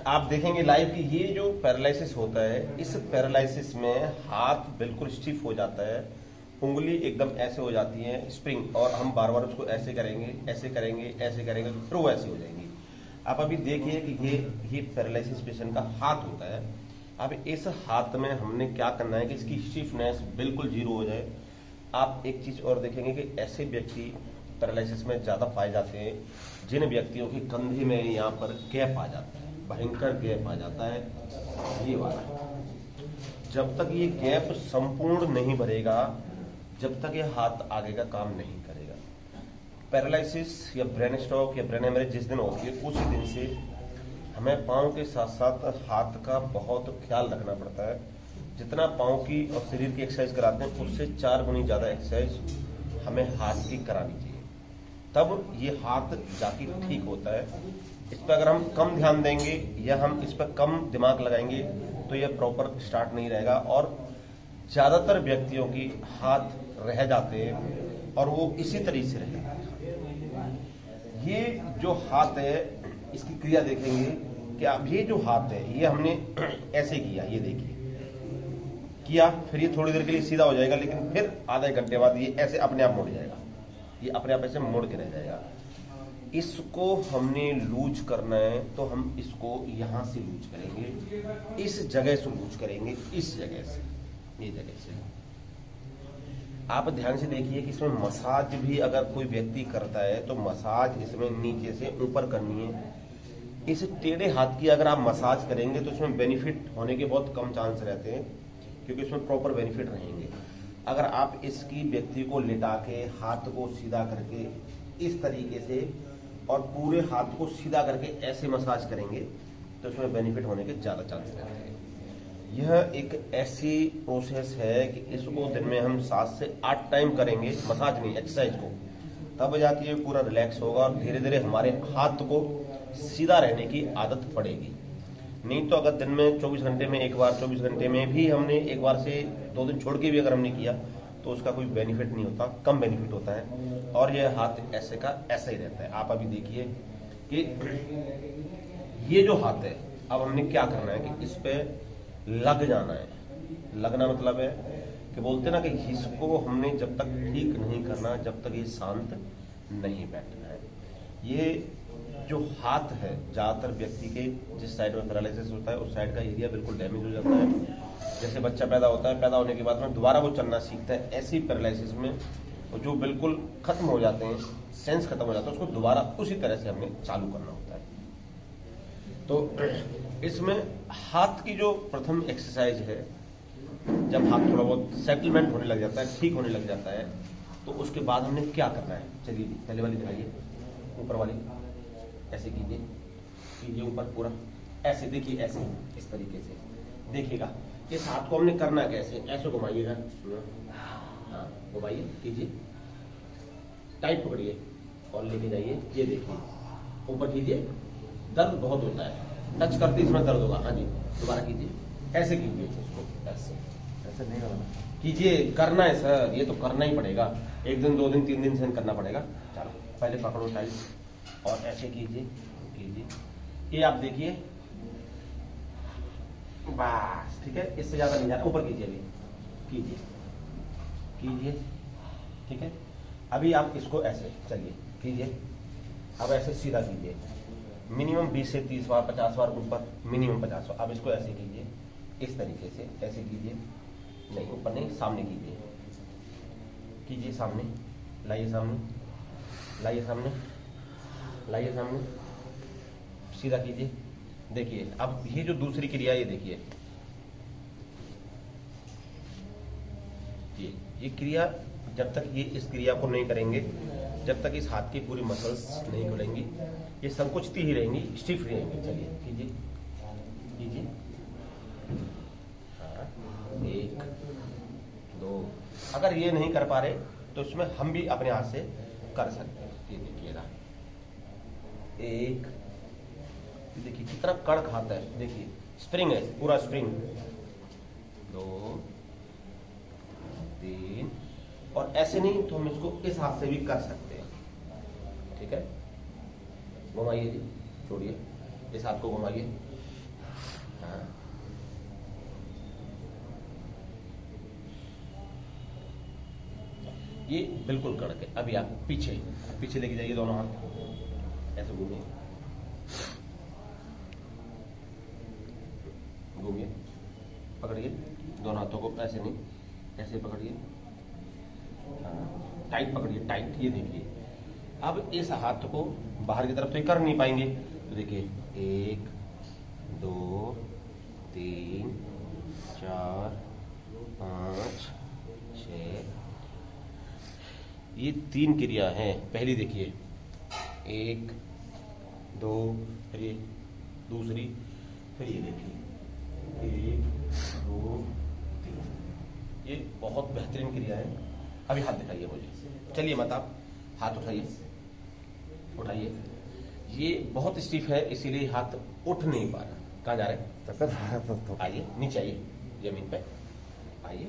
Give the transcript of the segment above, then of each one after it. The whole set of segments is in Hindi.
आप देखेंगे लाइव कि ये जो पैरालिसिस होता है, इस पैरालिसिस में हाथ बिल्कुल स्टिफ हो जाता है, उंगली एकदम ऐसे हो जाती है स्प्रिंग, और हम बार बार उसको ऐसे करेंगे ऐसे करेंगे ऐसे करेंगे फिर वो ऐसे हो जाएंगी। आप अभी देखिए कि ये पैरालिसिस पेशेंट का हाथ होता है। अब इस हाथ में हमने क्या करना है कि इसकी स्टिफनेस बिल्कुल जीरो हो जाए। आप एक चीज और देखेंगे कि ऐसे व्यक्ति पैरालिसिस में ज्यादा पाए जाते हैं जिन व्यक्तियों के कंधे में यहाँ पर गैप आ जाता है, भयंकर गैप आ जाता है, ये वाला। जब तक ये गैप संपूर्ण नहीं भरेगा, जब तक ये हाथ आगे का काम नहीं करेगा। पैरालिसिस या ब्रेन स्ट्रोक या ब्रेन हेमरेज जिस दिन होती है उसी दिन से हमें पाँव के साथ साथ हाथ का बहुत ख्याल रखना पड़ता है। जितना पाँव की और शरीर की एक्सरसाइज कराते हैं उससे 4 गुनी ज्यादा एक्सरसाइज हमें हाथ की करानी चाहिए, तब ये हाथ जाके ठीक होता है। इस पर अगर हम कम ध्यान देंगे या हम इस पर कम दिमाग लगाएंगे तो यह प्रॉपर स्टार्ट नहीं रहेगा, और ज्यादातर व्यक्तियों की हाथ रह जाते हैं और वो इसी तरीके से रह जाते हैं। ये जो हाथ है इसकी क्रिया देखेंगे कि अब ये जो हाथ है ये हमने ऐसे किया, ये देखिए किया, फिर ये थोड़ी देर के लिए सीधा हो जाएगा, लेकिन फिर आधे घंटे बाद ये ऐसे अपने आप मुड़ जाएगा, ये अपने आप ऐसे मुड़ के रह जाएगा। इसको हमने लूज करना है तो हम इसको यहां से लूज करेंगे, इस जगह से लूज करेंगे, इस जगह से, ये जगह से। आप ध्यान से देखिए कि इसमें मसाज भी अगर कोई व्यक्ति करता है तो मसाज इसमें नीचे से ऊपर करनी है। इस टेढ़े हाथ की अगर आप मसाज करेंगे तो इसमें बेनिफिट होने के बहुत कम चांस रहते हैं, क्योंकि इसमें प्रॉपर बेनिफिट रहेंगे। अगर आप इसकी व्यक्ति को लिटा के हाथ को सीधा करके इस तरीके से और पूरे हाथ को सीधा करके ऐसे मसाज करेंगे तो इसमें बेनिफिट होने के ज्यादा चांस रहते हैं। यह एक ऐसी प्रोसेस है कि इसको दिन में हम 7 से 8 टाइम करेंगे, मसाज नहीं एक्सरसाइज को, तब जाके ये पूरा रिलैक्स होगा और धीरे धीरे हमारे हाथ को सीधा रहने की आदत पड़ेगी। नहीं तो अगर दिन में 24 घंटे में एक बार, 24 घंटे में भी हमने एक बार से 2 दिन छोड़ के भी अगर हमने किया तो उसका कोई बेनिफिट नहीं होता, कम बेनिफिट होता है, और यह हाथ ऐसे का ऐसा ही रहता है। आप अभी देखिए कि ये जो हाथ है, अब हमने क्या करना है कि इस पे लग जाना है। लगना मतलब है कि बोलते ना कि इसको हमने जब तक ठीक नहीं करना, जब तक ये शांत नहीं बैठना है। ये जो हाथ है ज्यादातर व्यक्ति के जिस साइड में पैरालिसिस होता है उस साइड का एरिया बिल्कुल डैमेज हो जाता है। जैसे बच्चा पैदा होता है, पैदा होने के बाद में दोबारा वो चलना सीखता है, ऐसी पैरालिसिस में जो बिल्कुल खत्म हो जाते हैं, सेंस खत्म हो जाता है, उसको दोबारा उसी तरह से हमें चालू करना होता है। तो इसमें हाथ की जो प्रथम एक्सरसाइज है, जब हाथ थोड़ा बहुत सेटलमेंट होने लग जाता है, ठीक होने लग जाता है, तो उसके बाद हमने क्या करना है। चलिए पहले वाली दिखाइए, ऊपर वाली ऐसे कीजिए ऊपर पूरा ऐसे, देखिए ऐसे इस तरीके से देखिएगा। इस हाथ को हमने करना कैसे, ऐसे घुमाइएगा, हाँ घुमाइए, कीजिए, टाइट पकड़िए और लेके जाइए, ये देखिए ऊपर कीजिए। दर्द बहुत होता है, टच करते इसमें दर्द होगा, हाँ जी दोबारा कीजिए, ऐसे कीजिए इसको, ऐसे ऐसे नहीं करना, कीजिए, करना है सर, ये तो करना ही पड़ेगा, 1 दिन 2 दिन 3 दिन से करना पड़ेगा। चलो पहले पकड़ो टाइट और ऐसे कीजिए, ये आप देखिए, बस ठीक है, इससे ज्यादा नहीं जाना, ऊपर कीजिए, अभी कीजिए, ठीक है। अभी आप इसको ऐसे चलिए कीजिए, अब ऐसे सीधा कीजिए, मिनिमम 20 से 30 बार, 50 बार ऊपर, मिनिमम 50 बार। अब इसको ऐसे कीजिए, इस तरीके से ऐसे कीजिए, नहीं ऊपर नहीं, सामने कीजिए, सामने लाइए, सामने लाइए, सामने लाइए, सामने सीधा कीजिए। देखिए अब ये जो दूसरी क्रिया, ये देखिए, ये क्रिया जब तक ये इस क्रिया को नहीं करेंगे, जब तक इस हाथ की पूरी मसल्स नहीं खुलेंगी, ये संकुचित ही रहेंगी, स्टिफ रहेंगी। चलिए कीजिए, हाँ 1 2। अगर ये नहीं कर पा रहे तो इसमें हम भी अपने हाथ से कर सकते हैं। ये देखिएगा, 1, देखिए कितना कड़क हाथ है, देखिए स्प्रिंग है, पूरा स्प्रिंग, 2 3, और ऐसे नहीं तो हम इसको इस हाथ से भी कर सकते हैं, ठीक है। घुमाइए जी, छोड़िए, इस हाथ को घुमाइए, हाँ। ये बिल्कुल कड़क है। अभी आप पीछे पीछे लेके जाइए, दोनों हाथ ऐसे घूमिए, घूमिए, पकड़िए दोनों हाथों को, ऐसे नहीं, ऐसे पकड़िए, टाइट पकड़िए, टाइट। ये देखिए, अब इस हाथ को बाहर की तरफ तो ये कर नहीं पाएंगे, तो देखिए 1 2 3 4 5 6, ये 3 क्रिया हैं। पहली देखिए 1 2, फिर ये दूसरी, फिर ये देखिए 1 2 3। ये बहुत बेहतरीन क्रिया है। अभी हाथ दिखाइए मुझे, चलिए मत आप हाथ उठाइए, उठाइए। ये बहुत स्टिफ है, इसीलिए हाथ उठ नहीं पा रहा। कहाँ जा रहे हैं? आइए नीचे, आइए जमीन पे आइए।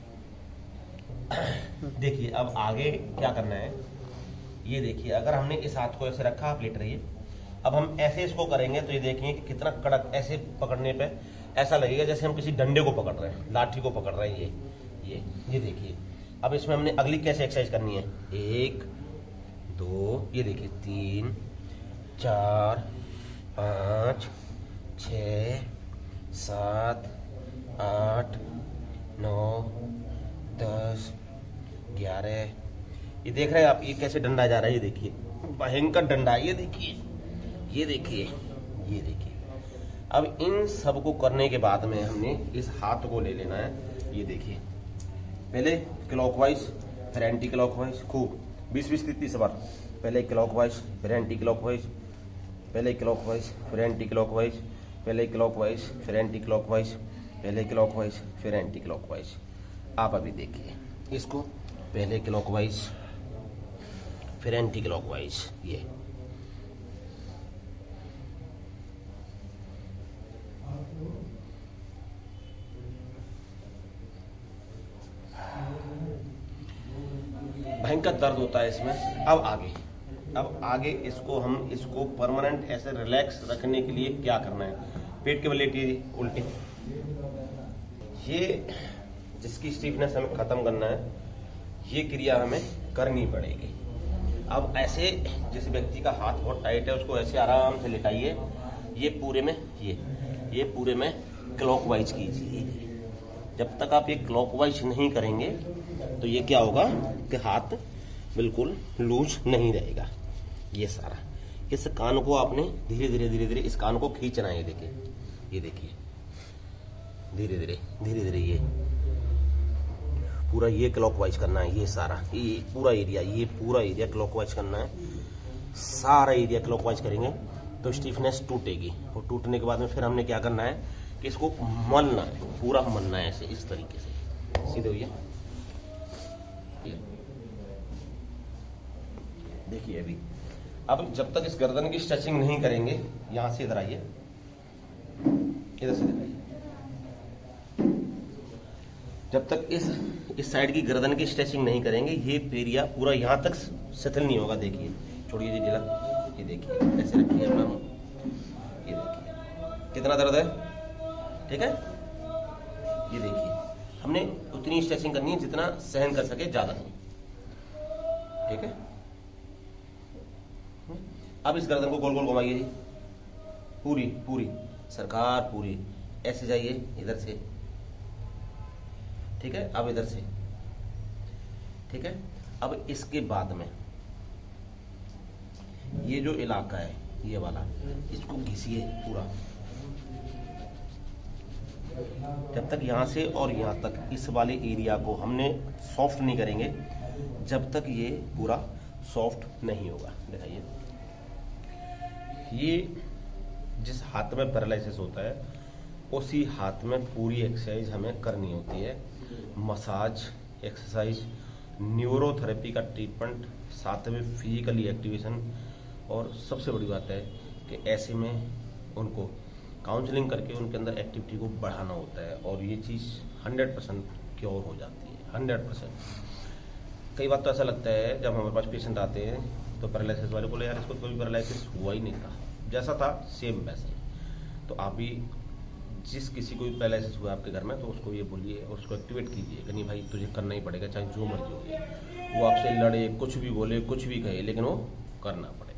देखिए अब आगे क्या करना है, ये देखिए, अगर हमने इस हाथ को ऐसे रखा, आप लेट रहिए। अब हम ऐसे इसको करेंगे तो ये देखिए कि कितना कड़क, ऐसे पकड़ने पे ऐसा लगेगा जैसे हम किसी डंडे को पकड़ रहे हैं, लाठी को पकड़ रहे हैं। ये देखिए। अब इसमें हमने अगली कैसे एक्सरसाइज करनी है, 1 2, ये देखिए 3 4 5 6 7 8 9 10 11। ये देख रहे हैं आप, ये कैसे डंडा जा रहा है, ये देखिए भयंकर डंडा, ये देखिए, ये देखिए, ये देखिए। अब इन सब को करने के बाद में हमने इस हाथ को ले लेना है। ये देखिए, पहले क्लॉकवाइज फिर एंटी क्लॉकवाइज, खूब 20-20 30 बार। पहले क्लॉकवाइज फिर एंटी क्लॉकवाइज, पहले क्लॉकवाइज फिर एंटी क्लॉकवाइज, पहले क्लॉकवाइज फिर एंटी क्लॉकवाइज, पहले क्लॉकवाइज फिर एंटी क्लॉकवाइज। आप अभी देखिए इसको, पहले क्लॉकवाइज फिर एंटी क्लॉकवाइज। ये भयंकर दर्द होता है इसमें। अब आगे इसको परमानेंट ऐसे रिलैक्स रखने के लिए क्या करना है, पेट के बल लेटिए उल्टे। ये जिसकी स्टीफनेस हमें खत्म करना है, ये क्रिया हमें करनी पड़ेगी। अब ऐसे जिस व्यक्ति का हाथ बहुत टाइट है, उसको ऐसे आराम से लेटाइए। ये पूरे में क्लॉकवाइज कीजिए। जब तक आप ये क्लॉकवाइज नहीं करेंगे तो ये क्या होगा कि हाथ बिल्कुल लूज नहीं रहेगा। ये सारा, इस कान को आपने धीरे धीरे इस कान को खींचना है। ये देखिए धीरे धीरे ये पूरा ये क्लॉकवाइज करना है। ये सारा, ये पूरा एरिया क्लॉकवाइज करना है। सारा एरिया क्लॉकवाइज करेंगे तो स्टीफनेस टूटेगी, और टूटने के बाद में फिर हमने क्या करना है कि इसको मलना है, पूरा मलना है ऐसे, इस तरीके से। सीधे होइए, देखिए। अब जब तक इस गर्दन की स्ट्रेचिंग नहीं करेंगे, यहां से इधर आइए, इधर से दिखाइए। जब तक इस साइड की गर्दन की स्ट्रेचिंग नहीं करेंगे, ये एरिया पूरा यहां तक सेटल नहीं होगा। देखिए, छोड़िए जी ढीला, ये देखिए, ऐसे रखिए अपना मुंह, ये देखिए कितना दर्द है, ठीक है। ये देखिए, हमने उतनी स्ट्रेचिंग करनी है जितना सहन कर सके, ज्यादा नहीं, ठीक है। अब इस गर्दन को गोल गोल घुमाइए जी, पूरी सरकार, पूरी ऐसे जाइए इधर से, ठीक है। अब इधर से, ठीक है। अब इसके बाद में ये जो इलाका है, ये वाला, इसको घिसिए पूरा, जब तक यहां से और यहां तक इस वाले एरिया को हमने सॉफ्ट नहीं करेंगे, जब तक ये पूरा सॉफ्ट नहीं होगा। दिखाइए, ये जिस हाथ में पैरालिसिस होता है, उसी हाथ में पूरी एक्सरसाइज हमें करनी होती है। मसाज एक्सरसाइज, न्यूरोथेरेपी का ट्रीटमेंट, साथ में फिजिकली एक्टिवेशन, और सबसे बड़ी बात है कि ऐसे में उनको काउंसलिंग करके उनके अंदर एक्टिविटी को बढ़ाना होता है, और ये चीज़ 100% क्योर हो जाती है, 100%। कई बार तो ऐसा लगता है जब हमारे पास पेशेंट आते हैं तो पैरालिसिस वाले बोले, यार इसको कोई पैरालिसिस हुआ ही नहीं था, जैसा था सेम वैसे ही। तो आप भी जिस किसी को भी पैरालिसिस हुआ आपके घर में तो उसको ये बोलिए और उसको एक्टिवेट कीजिए कि नहीं भाई तुझे करना ही पड़ेगा, चाहे जो मर्जी हो जाए। वो आपसे लड़े, कुछ भी बोले, कुछ भी कहे, लेकिन वो करना पड़ेगा।